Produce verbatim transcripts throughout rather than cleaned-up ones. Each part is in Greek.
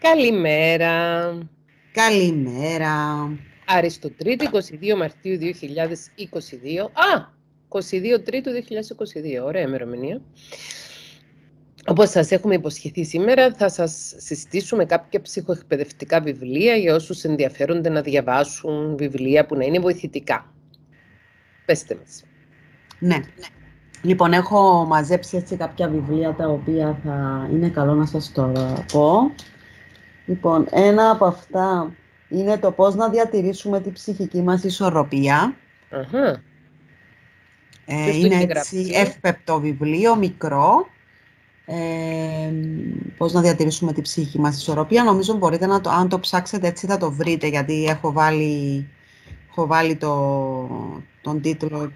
Καλημέρα. Καλημέρα. Αριστοτρίτη, είκοσι δύο Μαρτίου δύο χιλιάδες είκοσι δύο. Α, είκοσι δύο Τρίτου δύο χιλιάδες είκοσι δύο. Ωραία ημερομηνία. Όπως σας έχουμε υποσχεθεί σήμερα, θα σας συστήσουμε κάποια ψυχοεκπαιδευτικά βιβλία για όσους ενδιαφέρονται να διαβάσουν βιβλία που να είναι βοηθητικά. Πέστε μας. Ναι. Λοιπόν, έχω μαζέψει έτσι κάποια βιβλία τα οποία θα είναι καλό να σας το πω. Λοιπόν, ένα από αυτά είναι το πώς να διατηρήσουμε τη ψυχική μας ισορροπία. Αχα. Ε, είναι έτσι εύπεπτο βιβλίο, μικρό. Ε, πώς να διατηρήσουμε τη ψυχική μας ισορροπία. Νομίζω μπορείτε να το, αν το ψάξετε έτσι θα το βρείτε, γιατί έχω βάλει, έχω βάλει το, τον τίτλο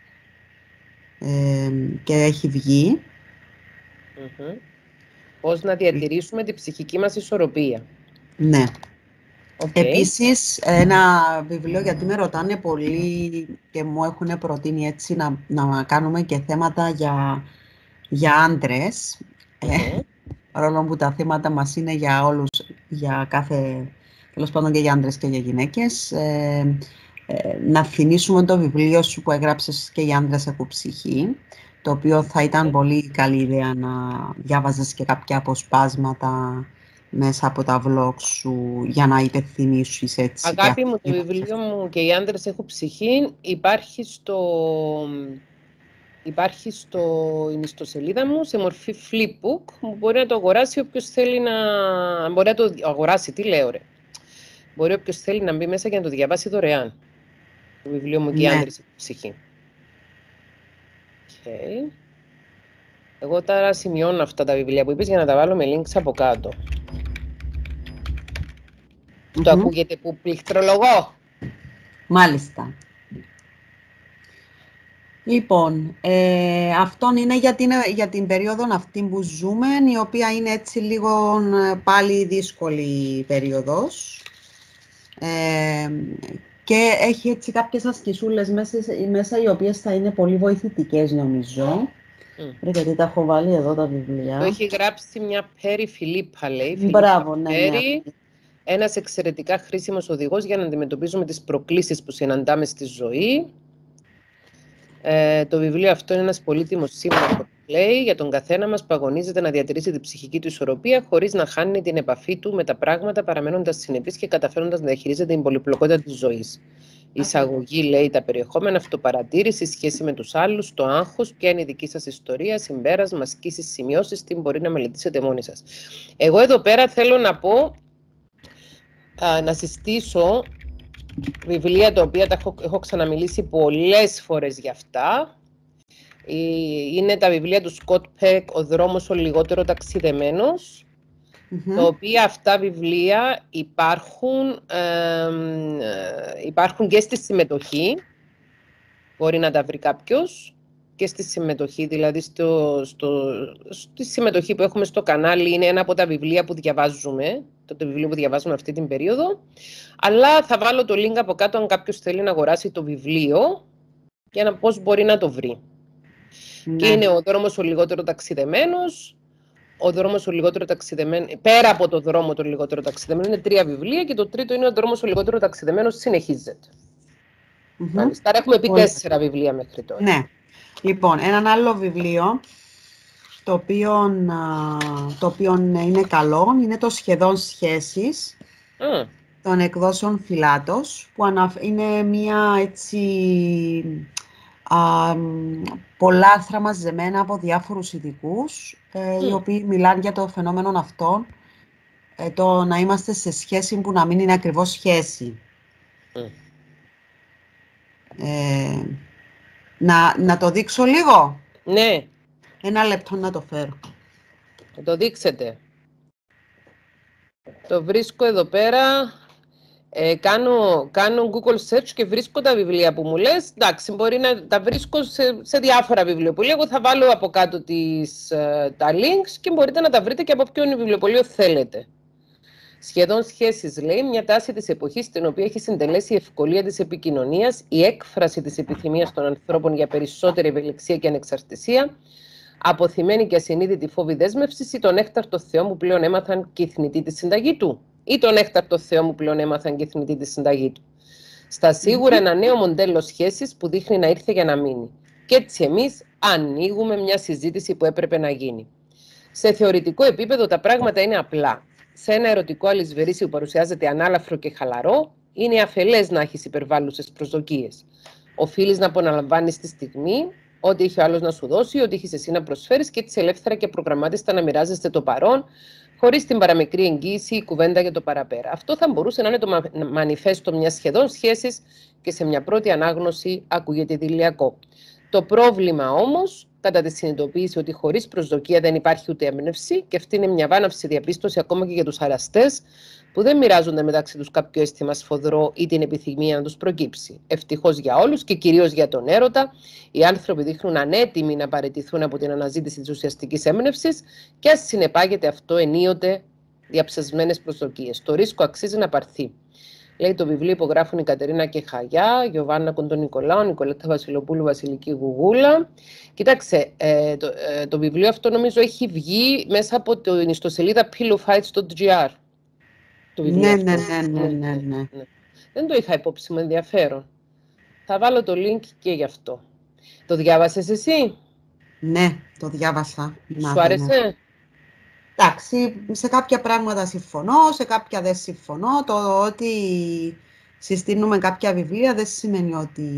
ε, και έχει βγει. Mm-hmm. Πώς να διατηρήσουμε τη ψυχική μας ισορροπία. Ναι. Okay. Επίσης, ένα βιβλίο, γιατί με ρωτάνε πολύ και μου έχουν προτείνει έτσι να, να κάνουμε και θέματα για, για άντρες. Mm-hmm. Ε, παρόλο που τα θέματα μας είναι για όλους, για κάθε, τέλος πάντων και για άντρες και για γυναίκες. Ε, ε, να θυμίσουμε το βιβλίο σου που έγραψες και οι άντρες έχουν ψυχή, το οποίο θα ήταν πολύ καλή ιδέα να διάβαζες και κάποια αποσπάσματα μέσα από τα vlog σου για να υπενθυμίσεις έτσι. Αγάπη μου, το βιβλίο μου και οι άντρες έχουν ψυχή υπάρχει στο... Υπάρχει στο ιστοσελίδα μου σε μορφή flipbook που μπορεί να το αγοράσει όποιος θέλει να... Μπορεί να το αγοράσει, τι λέω ρε. Μπορεί όποιος θέλει να μπει μέσα και να το διαβάσει δωρεάν. Το βιβλίο μου και οι άντρες έχουν ψυχή. Okay. Εγώ τώρα σημειώνω αυτά τα βιβλία που είπες για να τα βάλω με links από κάτω. Mm-hmm. Το ακούγεται που πληκτρολογώ. Μάλιστα. Λοιπόν, ε, αυτόν είναι για την, για την περίοδο αυτή που ζούμε, η οποία είναι έτσι λίγο πάλι δύσκολη περίοδος. Ε, και έχει έτσι κάποιες ασκησούλες μέσα, μέσα, οι οποίες θα είναι πολύ βοηθητικές, νομίζω. Mm. Γιατί τα έχω βάλει εδώ τα βιβλία. Το έχει γράψει μια Πέρι Φιλίππα, λέει. Μπράβο, ναι, ναι. Ένας εξαιρετικά χρήσιμος οδηγός για να αντιμετωπίζουμε τις προκλήσεις που συναντάμε στη ζωή. Ε, το βιβλίο αυτό είναι ένας πολύτιμος σύμμαχος, λέει, για τον καθένα μας που αγωνίζεται να διατηρήσει την ψυχική του ισορροπία χωρίς να χάνει την επαφή του με τα πράγματα, παραμένοντας συνεπής και καταφέροντας να διαχειρίζεται την πολυπλοκότητα της ζωής. Η εισαγωγή λέει τα περιεχόμενα, αυτοπαρατήρηση, σχέση με τους άλλους, το άγχος, ποια είναι η δική σας ιστορία, συμπέρασμα, ασκήσεις, σημειώσεις, τι μπορεί να μελετήσετε μόνοι σας. Εγώ εδώ πέρα θέλω να πω, α, να συστήσω βιβλία τα οποία τα έχω, έχω ξαναμιλήσει πολλές φορές για αυτά. Είναι τα βιβλία του Σκοτ Πεκ, «Ο δρόμος ο λιγότερο ταξιδεμένος», mm-hmm. τα οποία αυτά βιβλία υπάρχουν, ε, υπάρχουν και στη συμμετοχή, μπορεί να τα βρει κάποιος, και στη συμμετοχή, δηλαδή στο, στο, στη συμμετοχή που έχουμε στο κανάλι είναι ένα από τα βιβλία που διαβάζουμε, το, το βιβλίο που διαβάζουμε αυτή την περίοδο, αλλά θα βάλω το link από κάτω αν κάποιος θέλει να αγοράσει το βιβλίο για να πώς μπορεί να το βρει. Ναι. Και είναι «Ο δρόμος ο λιγότερο ταξιδεμένος», «Ο δρόμος ο λιγότερο ταξιδεμένος», πέρα από το δρόμο το λιγότερο ταξιδεμένο, είναι τρία βιβλία και το τρίτο είναι «Ο δρόμος ο λιγότερο ταξιδεμένος συνεχίζεται». Mm-hmm. Μάλιστα, άρα έχουμε πει Πολύ. τέσσερα βιβλία μέχρι τώρα. Ναι. Λοιπόν, έναν άλλο βιβλίο, το οποίο, το οποίο είναι καλό, είναι το «Σχεδόν σχέσεις», mm. των εκδόσεων Φυλάτος, που είναι μια έτσι α, πολλά άρθρα μαζεμένα από διάφορους ειδικούς, ε, mm. οι οποίοι μιλάνε για το φαινόμενο αυτό, ε, το να είμαστε σε σχέση που να μην είναι ακριβώς σχέση. Mm. Ε, να, να το δείξω λίγο. Ναι. Ένα λεπτό να το φέρω. Θα το δείξετε. Το βρίσκω εδώ πέρα. Ε, κάνω, κάνω Google search και βρίσκω τα βιβλία που μου λες. Εντάξει, μπορεί να τα βρίσκω σε, σε διάφορα βιβλιοπωλεία. Εγώ θα βάλω από κάτω τις, τα links και μπορείτε να τα βρείτε και από ποιον βιβλιοπωλείο θέλετε. Σχεδόν σχέσεις, λέει, μια τάση της εποχής στην οποία έχει συντελέσει η ευκολία της επικοινωνίας, η έκφραση της επιθυμίας των ανθρώπων για περισσότερη ευελιξία και ανεξαρτησία, Αποθυμένη και ασυνείδητη φόβη δέσμευση ή τον έκταρτο Θεό που πλέον έμαθαν και οι θνητοί τη συνταγή του. Ή τον έκταρτο Θεό που πλέον έμαθαν και οι θνητοί τη συνταγή του. Στα σίγουρα ένα νέο μοντέλο σχέσης που δείχνει να ήρθε για να μείνει. Και έτσι εμείς ανοίγουμε μια συζήτηση που έπρεπε να γίνει. Σε θεωρητικό επίπεδο τα πράγματα είναι απλά. Σε ένα ερωτικό αλυσβερίσιο που παρουσιάζεται ανάλαφρο και χαλαρό, είναι αφελές να έχεις υπερβάλλουσες προσδοκίες. Οφείλεις να απολαμβάνεις τη στιγμή, ό,τι έχει ο άλλος να σου δώσει, ό,τι έχεις εσύ να προσφέρεις και έτσι ελεύθερα και προγραμμάτιστα να μοιράζεστε το παρόν, χωρίς την παραμικρή εγγύηση ή κουβέντα για το παραπέρα. Αυτό θα μπορούσε να είναι το μανιφέστο μιας σχεδόν σχέσης και σε μια πρώτη ανάγνωση ακούγεται ιδηλιακό. Το πρόβλημα όμως, κατά τη συνειδητοποίηση ότι χωρίς προσδοκία δεν υπάρχει ούτε έμπνευση, και αυτή είναι μια βάναυση διαπίστωση ακόμα και για τους αραστές, που δεν μοιράζονται μεταξύ τους κάποιο αίσθημα σφοδρό ή την επιθυμία να τους προκύψει. Ευτυχώς για όλους και κυρίως για τον έρωτα, οι άνθρωποι δείχνουν ανέτοιμοι να παραιτηθούν από την αναζήτηση της ουσιαστικής έμπνευσης και ας συνεπάγεται αυτό ενίοτε διαψασμένες προσδοκίες. Το ρίσκο αξίζει να πάρθει. Λέει το βιβλίο υπογράφουν η Κατερίνα Κεχαγιά, Γιωβάννα Κοντονικολάου, Νικολέτα Βασιλοπούλου, Βασιλική Γουγούλα. Κοιτάξτε, ε, το, ε, το βιβλίο αυτό νομίζω έχει βγει μέσα από την ιστοσελίδα pillowfights τελεία gr. Ναι, ναι, ναι, ναι, ναι, ναι. Δεν το είχα υπόψη με ενδιαφέρον. Θα βάλω το link και γι' αυτό. Το διάβασες εσύ? Ναι, το διάβασα. Σου άρεσε? Εντάξει, σε κάποια πράγματα συμφωνώ, σε κάποια δεν συμφωνώ. Το ότι συστήνουμε κάποια βιβλία δεν σημαίνει ότι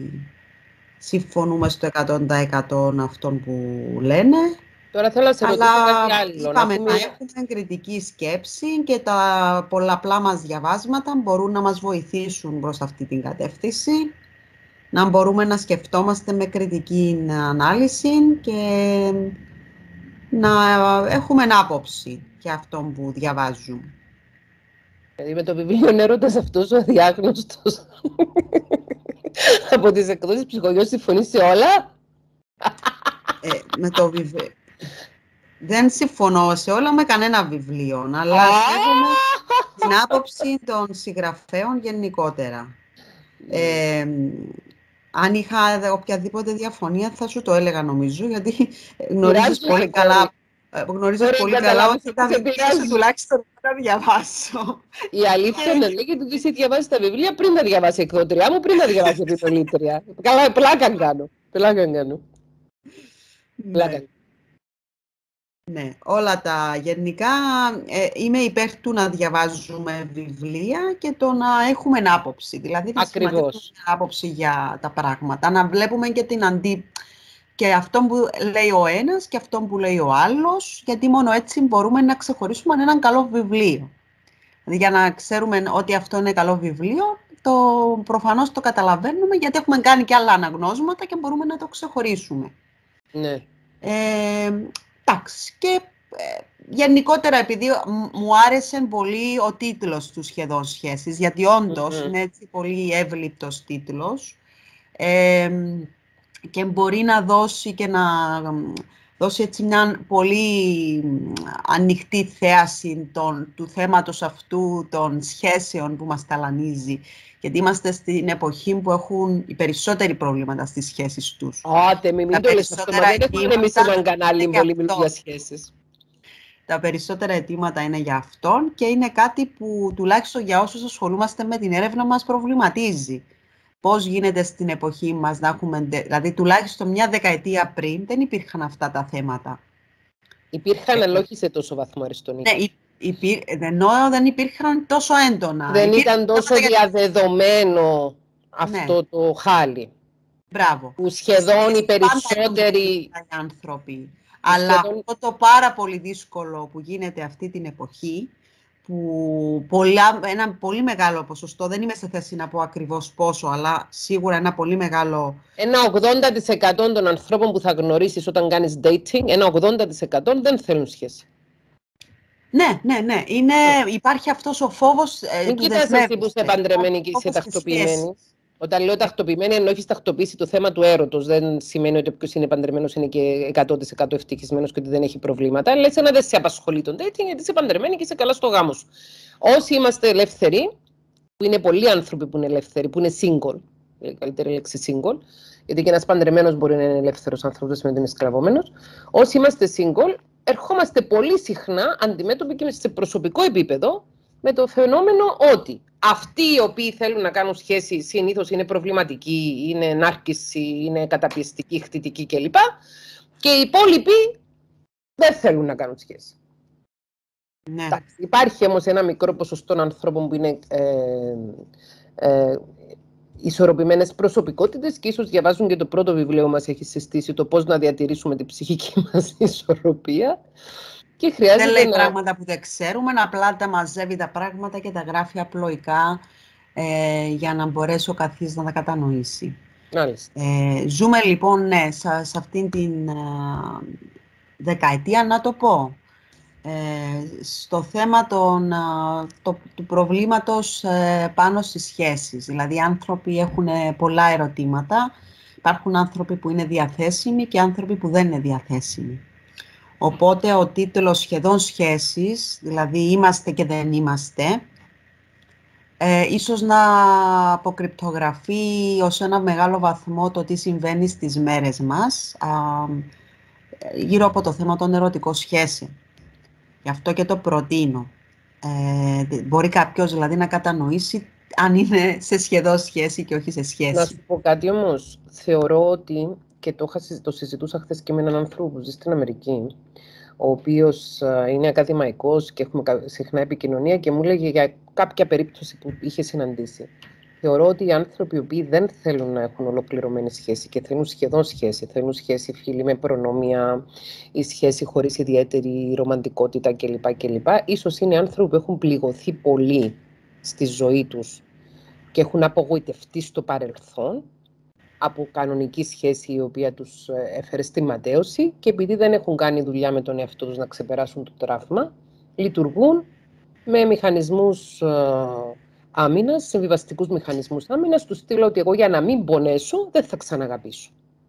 συμφωνούμε στο εκατό τοις εκατό αυτών που λένε. Τώρα θέλω να σε ρωτήσω κάτι άλλο. Είπαμε να, πούμε... να έχουμε κριτική σκέψη και τα πολλαπλά μας διαβάσματα μπορούν να μας βοηθήσουν προς αυτή την κατεύθυνση. Να μπορούμε να σκεφτόμαστε με κριτική ανάλυση και να έχουμε άποψη για αυτό που διαβάζουμε. Δηλαδή με το βιβλίο έρωτας αυτός ο αδιάγνωστος από τις εκδόσεις Ψυχογειός συμφωνεί σε όλα. Ε, με το βιβλίο... Δεν συμφωνώ σε όλα με κανένα βιβλίο, αλλά σέβομαι την άποψη των συγγραφέων γενικότερα. Ε, αν είχα οποιαδήποτε διαφωνία θα σου το έλεγα νομίζω, γιατί γνωρίζεις πολύ καλά, γνωρίζεις πολύ καλά ότι τα βιβλία σου τουλάχιστον θα τα διαβάσω. Η αλήθεια είναι λέγεται ότι εσύ διαβάζεις τα βιβλία πριν τα διαβάσει η εκδότριά μου, πριν τα διαβάσει η επιστολήτρια. Καλά, πλάκα κάνω. Πλάκα κάνω. Πλάκα. Ναι, όλα τα γενικά ε, είμαι υπέρ του να διαβάζουμε βιβλία και το να έχουμε άποψη. Δηλαδή να έχουμε άποψη για τα πράγματα, να βλέπουμε και την αντί... και αυτό που λέει ο ένας και αυτό που λέει ο άλλος, γιατί μόνο έτσι μπορούμε να ξεχωρίσουμε έναν καλό βιβλίο. Δηλαδή για να ξέρουμε ότι αυτό είναι καλό βιβλίο, το προφανώς το καταλαβαίνουμε γιατί έχουμε κάνει και άλλα αναγνώσματα και μπορούμε να το ξεχωρίσουμε. Ναι. Ε, Εντάξει, και ε, γενικότερα επειδή μου άρεσε πολύ ο τίτλος του σχεδόν σχέσεις, γιατί όντως mm-hmm. είναι έτσι πολύ εύληπτος τίτλος ε, και μπορεί να δώσει και να δώσει έτσι μια πολύ ανοιχτή θέαση των, του θέματος αυτού των σχέσεων που μας ταλανίζει. Γιατί είμαστε στην εποχή που έχουν οι περισσότεροι προβλήματα στις σχέσεις τους. Άτε, μην το λες αυτό, μα δεν έχουμε εμείς έναν κανάλι πολύ για σχέσεις. Τα περισσότερα αιτήματα είναι για αυτόν και είναι κάτι που τουλάχιστον για όσους ασχολούμαστε με την έρευνα μας προβληματίζει. Πώς γίνεται στην εποχή μας να έχουμε, δηλαδή τουλάχιστον μια δεκαετία πριν δεν υπήρχαν αυτά τα θέματα. Υπήρχαν, αλλά όχι σε τόσο βαθμό, Αριστονίκη. Ναι, υπήρ, ενώ δεν υπήρχαν τόσο έντονα. Δεν υπήρχαν ήταν τόσο διαδεδομένο αυτό ναι. το χάλι. Μπράβο. Που σχεδόν οι περισσότεροι άνθρωποι. Αλλά σχεδόν... αυτό το πάρα πολύ δύσκολο που γίνεται αυτή την εποχή, που πολλά, ένα πολύ μεγάλο ποσοστό, δεν είμαι σε θέση να πω ακριβώς πόσο, αλλά σίγουρα ένα πολύ μεγάλο... Ένα ογδόντα τοις εκατό των ανθρώπων που θα γνωρίσεις όταν κάνεις dating, ένα ογδόντα τοις εκατό δεν θέλουν σχέση. Ναι, ναι, ναι. Είναι, υπάρχει αυτός ο φόβος ε, Μην του κοιτάς εσύ που είσαι παντρεμένη και είσαι τακτοποιημένη. Όταν λέω τακτοποιημένη, ενώ έχεις τακτοποιήσει το θέμα του έρωτος. Δεν σημαίνει ότι όποιος είναι παντρεμένος είναι και εκατό τοις εκατό ευτυχισμένος και ότι δεν έχει προβλήματα. Λες να δεν σε απασχολεί τον dating, γιατί είσαι παντρεμένη και είσαι καλά στο γάμο σου. Όσοι είμαστε ελεύθεροι, που είναι πολλοί άνθρωποι που είναι ελεύθεροι, που είναι single, η καλύτερη λέξη single, γιατί και ένας παντρεμένος μπορεί να είναι ελεύθερος άνθρωπος, δεν σημαίνει ότι είναι σκλαβωμένος. Όσοι είμαστε single, ερχόμαστε πολύ συχνά αντιμέτωποι και σε προσωπικό επίπεδο με το φαινόμενο ότι αυτοί οι οποίοι θέλουν να κάνουν σχέση συνήθως είναι προβληματικοί, είναι νάρκισσοι, είναι καταπιεστικοί, χτυτικοί κλπ. Και οι υπόλοιποι δεν θέλουν να κάνουν σχέση. Ναι. Υπάρχει όμως ένα μικρό ποσοστό ανθρώπων που είναι ε, ε, ισορροπημένες προσωπικότητες και ίσως διαβάζουν και το πρώτο βιβλίο μας έχει συστήσει το πώς να διατηρήσουμε την ψυχική μας ισορροπία. Και χρειάζεται δεν λέει να... πράγματα που δεν ξέρουμε, απλά τα μαζεύει τα πράγματα και τα γράφει απλοϊκά ε, για να μπορέσει ο καθής να τα κατανοήσει. Ε, ζούμε λοιπόν, ναι, σε, σε αυτήν την ε, δεκαετία, να το πω, ε, στο θέμα των, ε, το, του προβλήματος ε, πάνω στις σχέσεις. Δηλαδή, οι άνθρωποι έχουν πολλά ερωτήματα. Υπάρχουν άνθρωποι που είναι διαθέσιμοι και άνθρωποι που δεν είναι διαθέσιμοι. Οπότε, ο τίτλος σχεδόν σχέσεις, δηλαδή είμαστε και δεν είμαστε, Ε, ίσως να αποκρυπτογραφεί ως ένα μεγάλο βαθμό το τι συμβαίνει στις μέρες μας α, γύρω από το θέμα των ερωτικών σχέσεων. Γι' αυτό και το προτείνω. Ε, μπορεί κάποιος δηλαδή να κατανοήσει αν είναι σε σχεδόν σχέση και όχι σε σχέση. Να σου πω κάτι όμως. Θεωρώ ότι, και το, το συζητούσα χθες και με έναν άνθρωπο που ζει στην Αμερική, ο οποίος είναι ακαδημαϊκός και έχουμε συχνά επικοινωνία και μου έλεγε για κάποια περίπτωση που είχε συναντήσει. Θεωρώ ότι οι άνθρωποι οι οποίοι δεν θέλουν να έχουν ολοκληρωμένη σχέση και θέλουν σχεδόν σχέση, θέλουν σχέση φίλοι με προνόμια ή σχέση χωρίς ιδιαίτερη ρομαντικότητα κλπ. κλπ. Ίσως είναι άνθρωποι που έχουν πληγωθεί πολύ στη ζωή τους και έχουν απογοητευτεί στο παρελθόν από κανονική σχέση η οποία τους έφερε στη ματέωση και επειδή δεν έχουν κάνει δουλειά με τον εαυτό τους να ξεπεράσουν το τραύμα, λειτουργούν με μηχανισμούς ε, άμυνας, συμβιβαστικούς μηχανισμούς άμυνας, του στείλω ότι εγώ για να μην πονέσω δεν θα ξαναγαπήσω.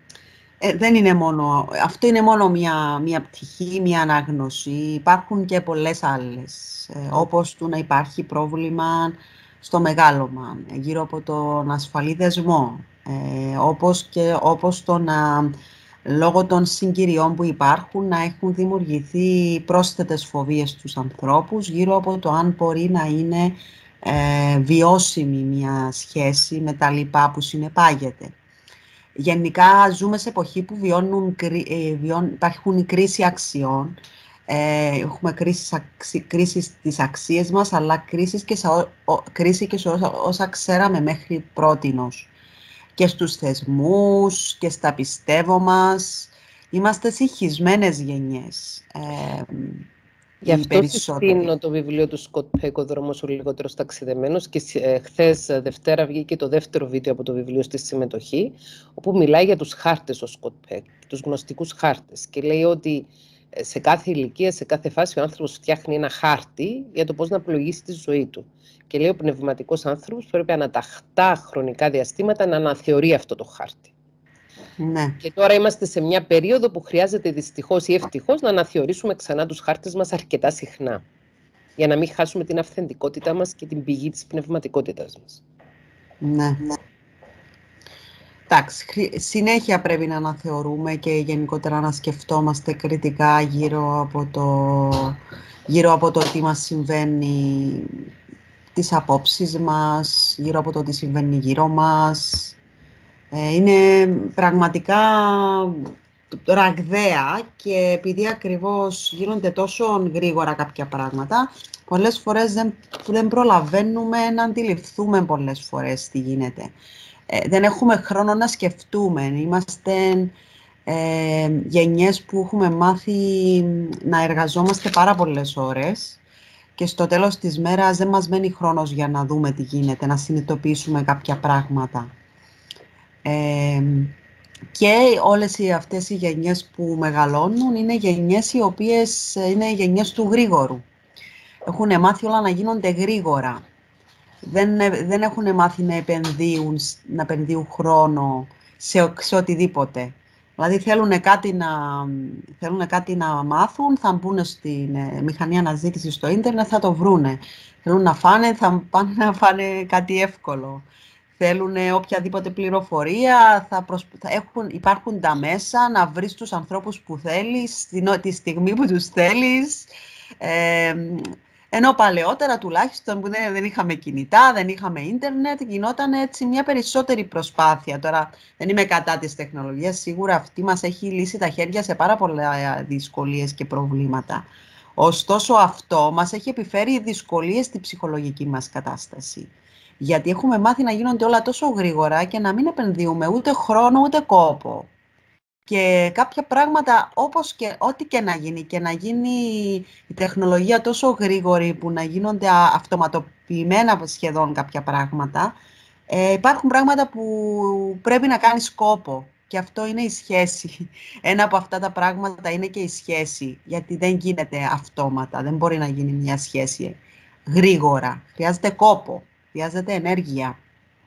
Ε, δεν είναι μόνο, αυτό είναι μόνο μια, μια πτυχή, μια ανάγνωση. Υπάρχουν και πολλές άλλες, ε, όπως του να υπάρχει πρόβλημα στο μεγάλωμα, γύρω από τον ασφαλή δεσμό, ε, όπως και όπως το να, λόγω των συγκυριών που υπάρχουν, να έχουν δημιουργηθεί πρόσθετες φοβίες στους ανθρώπους, γύρω από το αν μπορεί να είναι ε, βιώσιμη μια σχέση με τα λοιπά που συνεπάγεται. Γενικά ζούμε σε εποχή που βιώνουν, ε, βιών, υπάρχουν κρίση αξιών. Ε, έχουμε κρίση, κρίση στις αξίες μας, αλλά κρίση και σε, ο, ο, κρίση και σε όσα, όσα ξέραμε μέχρι πρότινος. Και στους θεσμούς και στα πιστεύω μας. Είμαστε συγχυσμένες γενιές. Ε, Γι' αυτό συστήνω το βιβλίο του Σκοτ Πεκ, «Ο δρόμος ο λιγότερος ταξιδεμένος», και ε, χθες Δευτέρα βγήκε το δεύτερο βίντεο από το βιβλίο στη συμμετοχή, όπου μιλάει για τους χάρτες ο Σκοτ Πεκ, τους γνωστικούς χάρτες, και λέει ότι σε κάθε ηλικία, σε κάθε φάση ο άνθρωπος φτιάχνει ένα χάρτη για το πώς να πλοηγήσει τη ζωή του. Και λέει ο πνευματικός άνθρωπος πρέπει αναταχτά χρονικά διαστήματα να αναθεωρεί αυτό το χάρτη. Ναι. Και τώρα είμαστε σε μια περίοδο που χρειάζεται δυστυχώς ή ευτυχώς να αναθεωρήσουμε ξανά τους χάρτες μας αρκετά συχνά, για να μην χάσουμε την αυθεντικότητά μας και την πηγή της πνευματικότητάς μας. Ναι. Εντάξει, συνέχεια πρέπει να αναθεωρούμε και γενικότερα να σκεφτόμαστε κριτικά γύρω από το, γύρω από το τι μας συμβαίνει, τις απόψεις μας, γύρω από το τι συμβαίνει γύρω μας. Είναι πραγματικά ραγδαία και επειδή ακριβώς γίνονται τόσο γρήγορα κάποια πράγματα, πολλές φορές δεν, δεν προλαβαίνουμε να αντιληφθούμε πολλές φορές τι γίνεται. Ε, δεν έχουμε χρόνο να σκεφτούμε. Είμαστε ε, γενιές που έχουμε μάθει να εργαζόμαστε πάρα πολλές ώρες και στο τέλος της μέρας δεν μας μένει χρόνος για να δούμε τι γίνεται, να συνειδητοποιήσουμε κάποια πράγματα. Ε, και όλες οι, αυτές οι γενιές που μεγαλώνουν είναι γενιές οι οποίες είναι γενιές του γρήγορου. Έχουν μάθει όλα να γίνονται γρήγορα. Δεν, δεν έχουν μάθει να επενδύουν, να επενδύουν χρόνο σε, σε οτιδήποτε. Δηλαδή θέλουν κάτι, να, θέλουν κάτι να μάθουν, θα μπουν στη μηχανή αναζήτηση στο ίντερνετ, θα το βρούνε. Θέλουν να φάνε, θα πάνε να φάνε κάτι εύκολο. θέλουν οποιαδήποτε πληροφορία, θα προσ... θα έχουν... υπάρχουν τα μέσα να βρεις τους ανθρώπους που θέλεις, τη στιγμή που τους θέλεις. Ε, ενώ παλαιότερα τουλάχιστον που δεν, δεν είχαμε κινητά, δεν είχαμε ίντερνετ, γινόταν έτσι μια περισσότερη προσπάθεια. Τώρα δεν είμαι κατά της τεχνολογίας, σίγουρα αυτή μας έχει λύσει τα χέρια σε πάρα πολλά δυσκολίες και προβλήματα. Ωστόσο αυτό μας έχει επιφέρει δυσκολίες στη ψυχολογική μας κατάσταση. Γιατί έχουμε μάθει να γίνονται όλα τόσο γρήγορα και να μην επενδύουμε ούτε χρόνο ούτε κόπο. Και κάποια πράγματα, όπως και ό,τι και να γίνει, και να γίνει η τεχνολογία τόσο γρήγορη που να γίνονται αυτοματοποιημένα σχεδόν κάποια πράγματα, ε, υπάρχουν πράγματα που πρέπει να κάνεις κόπο. Και αυτό είναι η σχέση. Ένα από αυτά τα πράγματα είναι και η σχέση, γιατί δεν γίνεται αυτόματα, δεν μπορεί να γίνει μια σχέση γρήγορα. Χρειάζεται κόπο, χρειάζεται ενέργεια.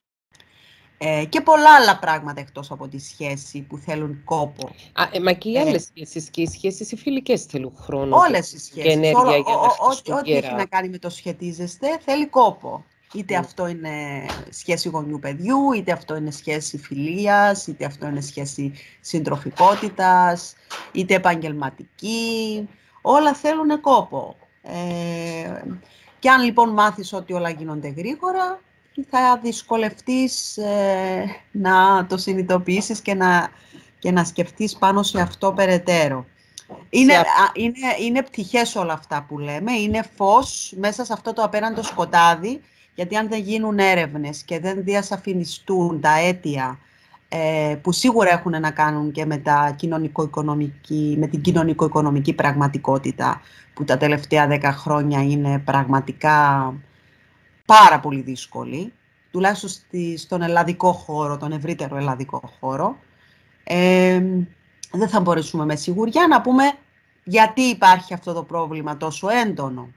Ε, και πολλά άλλα πράγματα εκτός από τη σχέση που θέλουν κόπο. Α, ε, μα και οι άλλες ε, σχέσεις και οι σχέσεις οι φιλικές θέλουν χρόνο. Όλες οι σχέσεις. Και ενέργεια Όλο, για να ό,τι έχει να κάνει με το σχετίζεστε θέλει κόπο. Είτε mm. αυτό είναι σχέση γονιού-παιδιού, είτε αυτό είναι σχέση φιλίας, είτε αυτό είναι σχέση συντροφικότητας, είτε επαγγελματική. Όλα θέλουν κόπο. Ε, και αν λοιπόν μάθεις ότι όλα γίνονται γρήγορα, θα δυσκολευτείς ε, να το συνειδητοποιήσεις και να, και να σκεφτείς πάνω σε αυτό περαιτέρω. Είναι, α, είναι, είναι πτυχές όλα αυτά που λέμε, είναι φως μέσα σε αυτό το απέραντο σκοτάδι, γιατί αν δεν γίνουν έρευνες και δεν διασαφινιστούν τα αίτια ε, που σίγουρα έχουν να κάνουν και με, τα κοινωνικο-οικονομική, με την κοινωνικο-οικονομική πραγματικότητα, που τα τελευταία δέκα χρόνια είναι πραγματικά πάρα πολύ δύσκολη, τουλάχιστον στη, στον ελλαδικό χώρο, τον ευρύτερο ελλαδικό χώρο, ε, δεν θα μπορέσουμε με σιγουριά να πούμε γιατί υπάρχει αυτό το πρόβλημα τόσο έντονο.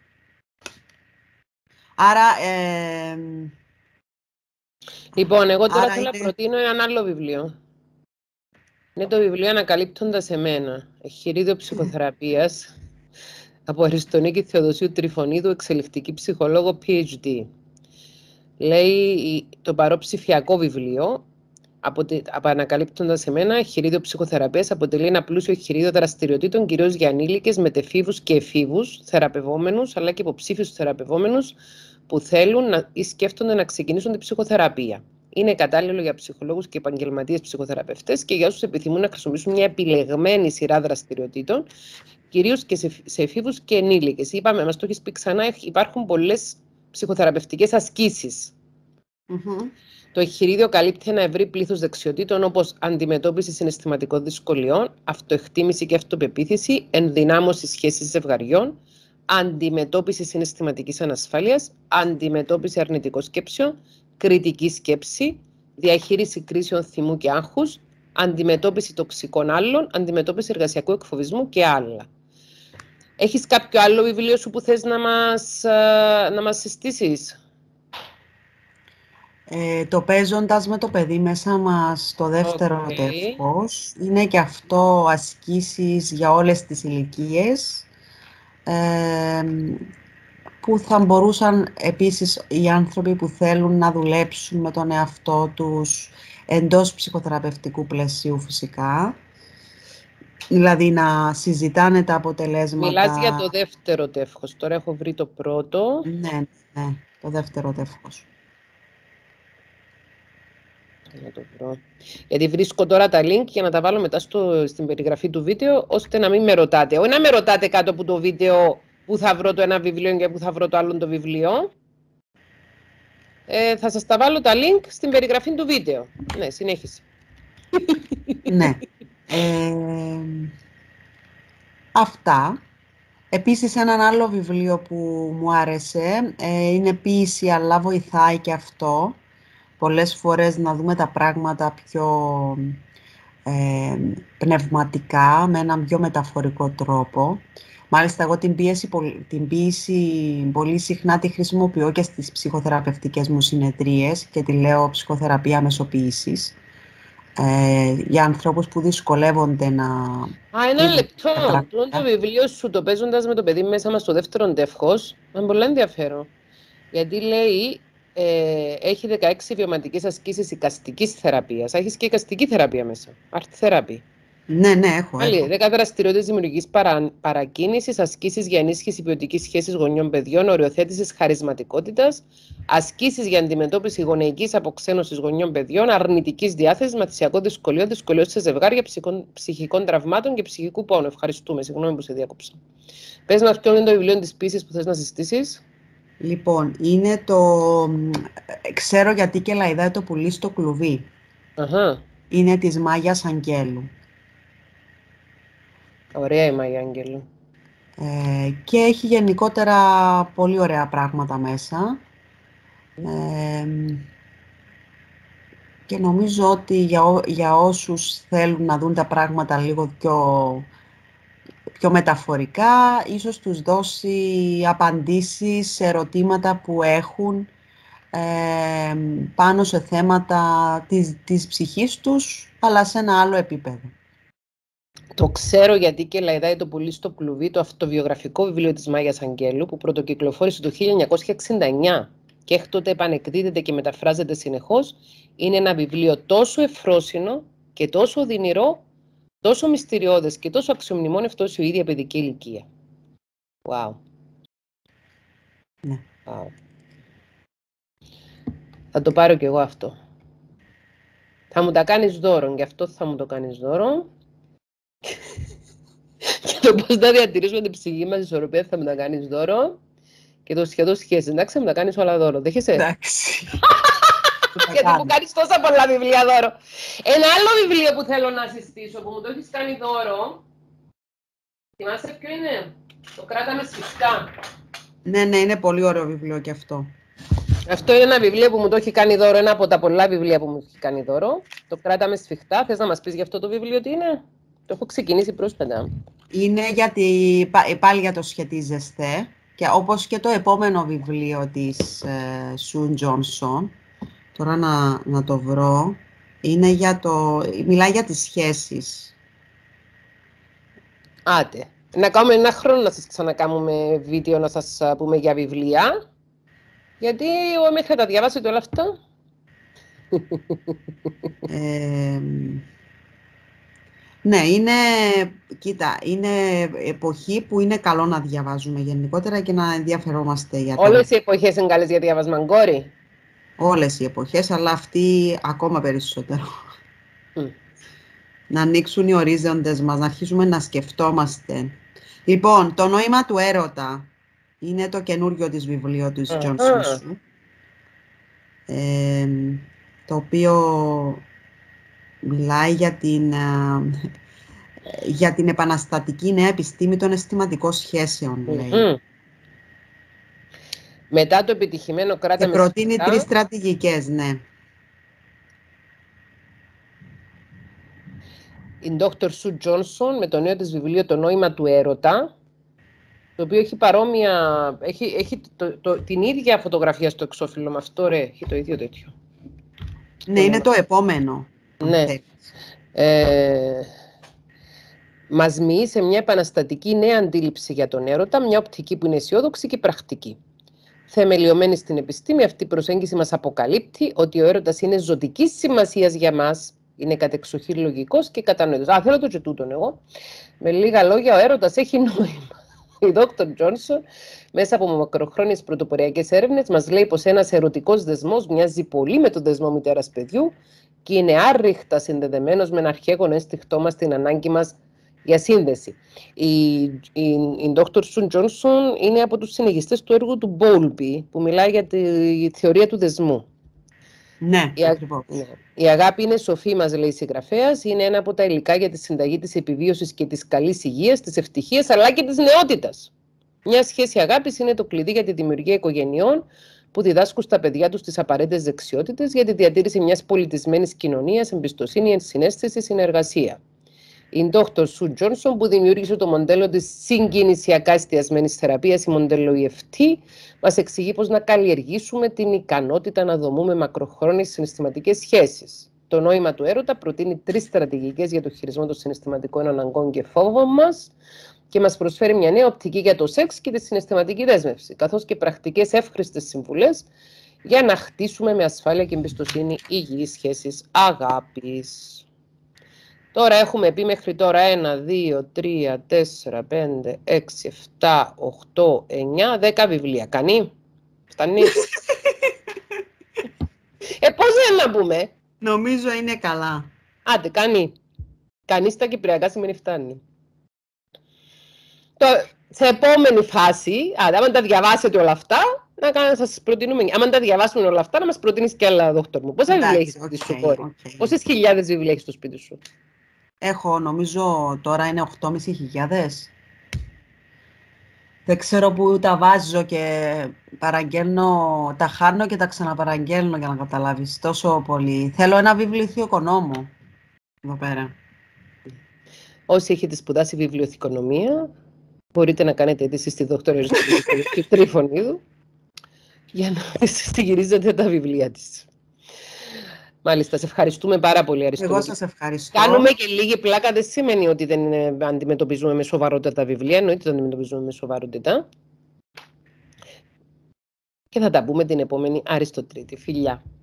Άρα... Ε, λοιπόν, εγώ τώρα θέλω είναι... να προτείνω ένα άλλο βιβλίο. Είναι το βιβλίο «Ανακαλύπτοντας εμένα», εγχειρίδιο ψυχοθεραπείας, από Αριστονίκη Θεοδοσίου Τριφωνίδου, εξελικτική ψυχολόγο πι έιτς ντι. Λέει το παρόψηφιακό βιβλίο, από «Ανακαλύπτοντας εμένα», εγχειρίδιο ψυχοθεραπείας, αποτελεί ένα πλούσιο εγχειρίδιο δραστηριοτήτων, κυρίως για ανήλικες, μετεφήβους και εφήβους, θεραπευόμενους, αλλά και υποψήφιους θεραπευόμενους που θέλουν να, ή σκέφτονται να ξεκινήσουν την ψυχοθεραπεία. Είναι κατάλληλο για ψυχολόγους και επαγγελματίες ψυχοθεραπευτές και για όσους επιθυμούν να χρησιμοποιήσουν μια επιλεγμένη σειρά δραστηριοτήτων, κυρίως και σε, σε εφήβους και ενήλικες. Είπαμε, μας το έχεις πει ξανά, υπάρχουν πολλές ψυχοθεραπευτικές ασκήσεις. Mm-hmm. Το εγχειρίδιο καλύπτει ένα ευρύ πλήθος δεξιοτήτων, όπως αντιμετώπιση συναισθηματικών δυσκολιών, αυτοεκτίμηση και αυτοπεποίθηση, ενδυνάμωση σχέσης ζευγαριών, αντιμετώπιση συναισθηματικής ανασφάλειας, αντιμετώπιση αρνητικών σκέψεων, κριτική σκέψη, διαχείριση κρίσεων θυμού και άγχους, αντιμετώπιση τοξικών άλλων, αντιμετώπιση εργασιακού εκφοβισμού και άλλα. Έχεις κάποιο άλλο βιβλίο σου που θες να μας, να μας συστήσεις? Ε, το «Παίζοντας με το παιδί μέσα μας», το δεύτερο okay. τεύχος. Είναι και αυτό ασκήσεις για όλες τις ηλικίες, ε, που θα μπορούσαν επίσης οι άνθρωποι που θέλουν να δουλέψουν με τον εαυτό τους εντός ψυχοθεραπευτικού πλαισίου φυσικά. Δηλαδή να συζητάνε τα αποτελέσματα. Μιλάς για το δεύτερο τεύχος. Τώρα έχω βρει το πρώτο. Ναι, ναι, το δεύτερο τεύχος. Να το βρω. Γιατί βρίσκω τώρα τα link για να τα βάλω μετά στο, στην περιγραφή του βίντεο, ώστε να μην με ρωτάτε. Όχι να με ρωτάτε κάτω από το βίντεο που θα βρω το ένα βιβλίο και που θα βρω το άλλο το βιβλίο. Ε, θα σας τα βάλω τα link στην περιγραφή του βίντεο. Ναι, συνέχισε. Ναι. Ε, αυτά. Επίσης έναν άλλο βιβλίο που μου άρεσε, ε, είναι ποίηση, αλλά βοηθάει και αυτό. Πολλές φορές να δούμε τα πράγματα πιο ε, πνευματικά, με έναν πιο μεταφορικό τρόπο. Μάλιστα, εγώ την ποίηση, την ποίηση πολύ συχνά τη χρησιμοποιώ και στις ψυχοθεραπευτικές μου συνεδρίες και τη λέω ψυχοθεραπεία μεσοποίησης. Ε, για ανθρώπους που δυσκολεύονται να... Α, ένα λεπτό. Πλόν το βιβλίο σου, το «Παίζοντας με το παιδί μέσα μας», στο δεύτερο τεύχος, είναι πολύ ενδιαφέρον. Γιατί λέει Ε, έχει δεκαέξι βιωματικές ασκήσεις εικαστικής θεραπείας. Έχεις και εικαστική θεραπεία μέσα. Art therapy. Ναι, ναι, έχω. Άλλη, δέκα δραστηριότητες δημιουργικής παρα, παρακίνησης, ασκήσεις για ενίσχυση ποιοτικής σχέσης γονιών-παιδιών, οριοθέτησης χαρισματικότητας, ασκήσεις για αντιμετώπιση γονεϊκής αποξένωσης γονιών-παιδιών, αρνητικής διάθεσης, μαθησιακών δυσκολιών, δυσκολιών σε ζευγάρια, ψυχικών, ψυχικών τραυμάτων και ψυχικού πόνου. Ευχαριστούμε. Συγγνώμη που σε διάκοψα. Πες μας ποιο είναι το βιβλίο της πίσης που θες να συστήσεις. Λοιπόν, είναι το... Ξέρω γιατί και λαϊδάει το πουλί στο κλουβί. Αχα. Είναι της Μάγιας Αγγέλου. Ωραία η Μάγια Αγγέλου. Ε, και έχει γενικότερα πολύ ωραία πράγματα μέσα. Ε, και νομίζω ότι για, ό, για όσους θέλουν να δουν τα πράγματα λίγο πιο, πιο μεταφορικά, ίσως τους δώσει απαντήσεις σε ερωτήματα που έχουν ε, πάνω σε θέματα της, της ψυχής τους, αλλά σε ένα άλλο επίπεδο. Το ξέρω γιατί και λαϊδάει το πουλί στο κλουβί, το αυτοβιογραφικό βιβλίο της Μάγιας Αγγέλου, που πρωτοκυκλοφόρησε το χίλια εννιακόσια εξήντα εννιά και έκτοτε επανεκδίδεται και μεταφράζεται συνεχώς, είναι ένα βιβλίο τόσο ευφρόσινο και τόσο οδυνηρό, τόσο μυστηριώδες και τόσο αξιομνημόνευτο όσο η ίδια παιδική ηλικία. Wow. Ναι. Wow. Θα το πάρω κι εγώ αυτό. Θα μου τα κάνεις δώρο, γι' αυτό θα μου το κάνεις δώρο. Και το πώς να διατηρήσουμε την ψυχή μας ισορροπία θα μου τα κάνεις δώρο. Και το σχεδόν σχέση, εντάξει, θα μου τα κάνεις όλα δώρο. Δέχεσαι? Εντάξει. Γιατί μου κάνεις τόσα πολλά βιβλία δώρο. Ένα άλλο βιβλίο που θέλω να συστήσω, που μου το έχεις κάνει δώρο. Θυμάσαι ποιο είναι? Το κράταμε σφιχτά. Ναι, ναι, είναι πολύ ωραίο βιβλίο και αυτό. Αυτό είναι ένα βιβλίο που μου το έχει κάνει δώρο, ένα από τα πολλά βιβλία που μου έχει κάνει δώρο. Το κράταμε σφιχτά. Θες να μας πεις για αυτό το βιβλίο τι είναι? Το έχω ξεκινήσει πρόσφατα. Είναι γιατί πάλι για το σχετίζεστε, και όπως και το επόμενο βιβλίο της ε, Σουν Τζόνσον, τώρα να, να το βρω, είναι για το, μιλάει για τις σχέσεις. Άτε. Να κάνουμε ένα χρόνο να σας ξανακάνουμε βίντεο να σας πούμε για βιβλία. Γιατί εγώ μέχρι να τα διαβάσετε όλα αυτά. Ε, ναι, είναι, κοίτα, είναι εποχή που είναι καλό να διαβάζουμε γενικότερα και να ενδιαφερόμαστε για τα... Όλες οι εποχές είναι καλές για διαβάσμα, κόρη. Όλες οι εποχές, αλλά αυτή ακόμα περισσότερο. Mm. Να ανοίξουν οι ορίζοντες μας, να αρχίσουμε να σκεφτόμαστε. Λοιπόν, το νόημα του έρωτα είναι το καινούριο της βιβλίο της John Susu, ε, το οποίο μιλάει για την, για την επαναστατική νέα επιστήμη των αισθηματικών σχέσεων, λέει. Mm-hmm. Μετά το επιτυχημένο κράταμε... Και προτείνει σφιχτά. Τρεις στρατηγικές, ναι. Η Doctor Sue Johnson με το νέο της βιβλίο «Το νόημα του έρωτα», το οποίο έχει παρόμοια, έχει, έχει το, το, την ίδια φωτογραφία στο εξώφυλλο με αυτό, ρε, έχει το ίδιο τέτοιο. Ναι, είναι το επόμενο. Ναι. Ε, μας μοιεί σε μια επαναστατική νέα αντίληψη για τον έρωτα, μια οπτική που είναι αισιόδοξη και πρακτική. Θεμελιωμένη στην επιστήμη, αυτή η προσέγγιση μας αποκαλύπτει ότι ο έρωτας είναι ζωτικής σημασίας για μας, είναι κατεξοχήν λογικός και κατανοητός. Α, θέλω το και τούτον εγώ. Με λίγα λόγια, ο έρωτας έχει νόημα. Η Doctor Johnson, μέσα από μακροχρόνιες πρωτοποριακές έρευνες, μας λέει πως ένας ερωτικός δεσμός μοιάζει πολύ με τον δεσμό μητέρας παιδιού και είναι άρρηκτα συνδεδεμένος με ένα αρχαίγονο ένστικτό μας, την ανάγκη μας για σύνδεση. Η, η, η Doctor Sue Johnson είναι από τους συνεχιστές του έργου του Bowlby, που μιλάει για τη θεωρία του δεσμού. Ναι, η, ακριβώς. Ναι. Η αγάπη είναι σοφή, μας λέει η συγγραφέας, είναι ένα από τα υλικά για τη συνταγή της επιβίωσης και της καλής υγείας, της ευτυχίας, αλλά και της νεότητας. Μια σχέση αγάπης είναι το κλειδί για τη δημιουργία οικογενειών που διδάσκουν στα παιδιά τους τις απαραίτητες δεξιότητες για τη διατήρηση μιας πολιτισμένης κοινωνίας, εμπιστοσύνη, συναίσθηση, συνεργασία. Η Doctor Sue Johnson, που δημιούργησε το μοντέλο της συγκινησιακά εστιασμένης θεραπείας, η μοντέλο ι εφ τι, μας εξηγεί πώς να καλλιεργήσουμε την ικανότητα να δομούμε μακροχρόνιες συναισθηματικές σχέσεις. Το νόημα του έρωτα προτείνει τρεις στρατηγικές για το χειρισμό των συναισθηματικών αναγκών και φόβων μας και μας προσφέρει μια νέα οπτική για το σεξ και τη συναισθηματική δέσμευση, καθώς και πρακτικές εύχρηστες συμβουλές για να χτίσουμε με ασφάλεια και εμπιστοσύνη υγιείς σχέσεις αγάπης. Τώρα έχουμε πει μέχρι τώρα ένα, δύο, τρία, τέσσερα, πέντε, έξι, επτά, οκτώ, εννιά, δέκα βιβλία. Κανεί? Φτάνει? ε, πώς δεν να πούμε? Νομίζω είναι καλά. Άντε, κανεί. Κανεί στα κυπριακά σημαίνει φτάνει. Το, σε επόμενη φάση, άντε, άμα τα διαβάσετε όλα αυτά, να σας προτείνουμε. Άμα τα διαβάσουμε όλα αυτά, να μας προτείνεις και άλλα, δόκτωρ μου. Πόσα βιβλία έχεις στο σπίτι σου, κόρη? Okay. Πόσες χιλιάδες βιβλία έχεις στο σπίτι σου? Έχω, νομίζω τώρα είναι οκτώ χιλιάδες πεντακόσιες. Δεν ξέρω πού τα βάζω και παραγγέλνω, τα χάνω και τα ξαναπαραγγέλνω για να καταλάβεις τόσο πολύ. Θέλω ένα βιβλιοθηκονόμο εδώ πέρα. Όσοι έχετε σπουδάσει βιβλιοθηκονομία, μπορείτε να κάνετε αίτηση στη δόκτωρα Αριστοτέλη Τριφωνίδου για να συγγυρίζετε τα βιβλία της. Μάλιστα, σε ευχαριστούμε πάρα πολύ, Αριστοτέλη. Εγώ σας ευχαριστώ. Κάνουμε και λίγη πλάκα, δεν σημαίνει ότι δεν αντιμετωπίζουμε με σοβαρότητα τα βιβλία, εννοείται ότι αντιμετωπίζουμε με σοβαρότητα. Και θα τα πούμε την επόμενη Αριστοτρίτη. Φιλιά.